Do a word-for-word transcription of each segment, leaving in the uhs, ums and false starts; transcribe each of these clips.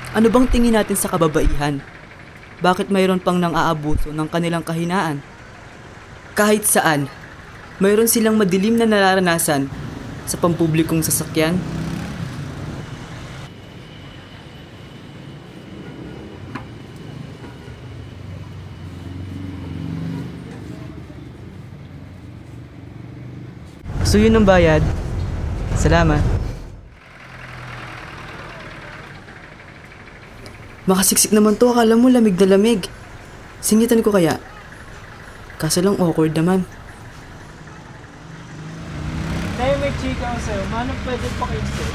Ano bang tingin natin sa kababaihan? Bakit mayroon pang nang-aabuso ng kanilang kahinaan? Kahit saan, mayroon silang madilim na nararanasan sa pampublikong sasakyan. So yun ang bayad. Salamat. Makasiksik naman to, akala mo lamig na lamig. Singitan ko kaya? Kaso lang awkward naman. Tayo may chika ko sa'yo, manong pwede pa kayo sa'yo?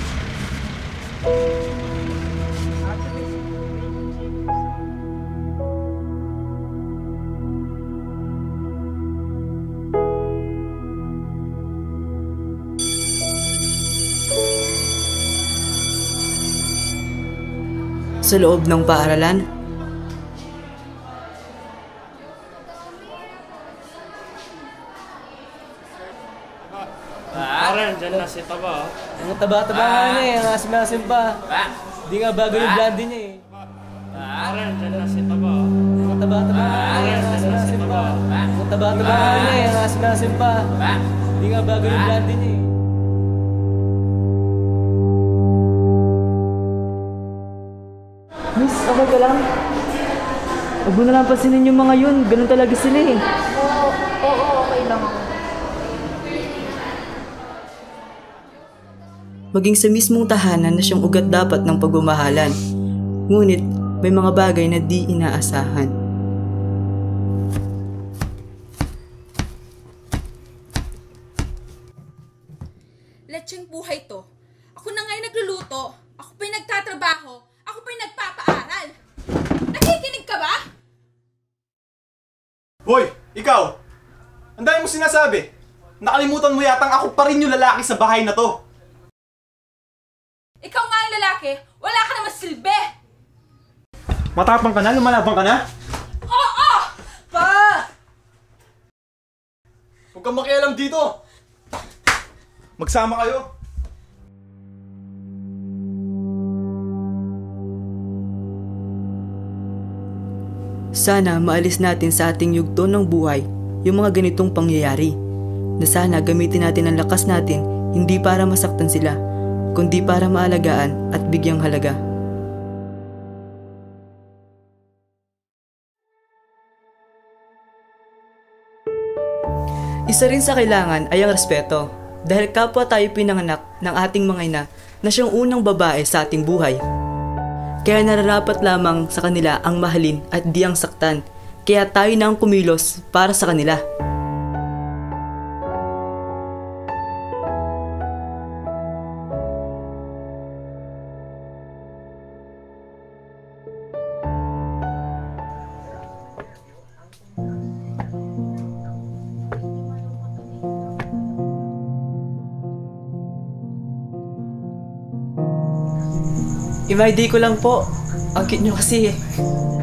Sa loob ng paaralan? Parang dyan na si Taba. Ang taba-taba nga niya eh, ang asim-asim pa. Di nga bago yung blondie niya eh. Parang dyan na si Taba. Ang taba-taba nga niya eh, ang asim-asim pa. Ang taba-taba nga niya eh, ang asim-asim pa. Di nga bago yung blondie niya eh. Miss, okay ka lang? Huwag mo na lang pansinin yung mga yun. Ganun talaga sila eh. Oo, oo, okay lang ako. Maging sa mismong tahanan na siyang ugat dapat ng pagmamahalan. Ngunit, may mga bagay na di inaasahan. Lecheng buhay to. Ako na ngayon nagluluto. Ako pa yung nagtatrabaho. Ako pa yung nagpapaaral. Nakikinig ka ba? Hoy, ikaw! Ang dami mo sinasabi. Nakalimutan mo yatang ako pa rin yung lalaki sa bahay na to. Ikaw nga yung lalaki. Wala ka naman silbi. Matapang ka na? Lumalabang ka na? Oo! Pa! Huwag kang makialam dito. Magsama kayo. Sana maalis natin sa ating yugto ng buhay yung mga ganitong pangyayari. Na sana gamitin natin ang lakas natin hindi para masaktan sila, kundi para maalagaan at bigyang halaga. Isa rin sa kailangan ay ang respeto, dahil kapwa tayo pinanganak ng ating mga ina na siyang unang babae sa ating buhay. Kaya nararapat lamang sa kanila ang mahalin at di ang saktan, kaya tayo na ang kumilos para sa kanila. I-my day ko lang po. Ang cute nyo kasi eh.